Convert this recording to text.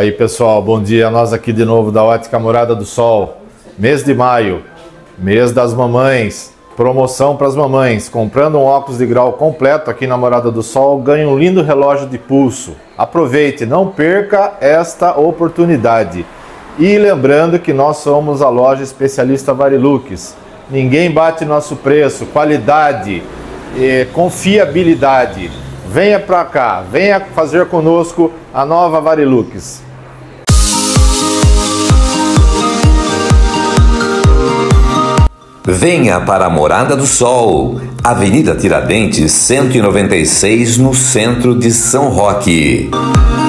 Aí pessoal, bom dia, nós aqui de novo da Ótica Morada do Sol. Mês de maio, mês das mamães, promoção para as mamães. Comprando um óculos de grau completo aqui na Morada do Sol, ganha um lindo relógio de pulso. Aproveite, não perca esta oportunidade. E lembrando que nós somos a loja especialista Varilux. Ninguém bate nosso preço, qualidade, confiabilidade. Venha para cá, venha fazer conosco a nova Varilux. Venha para a Morada do Sol, Avenida Tiradentes 196, no centro de São Roque.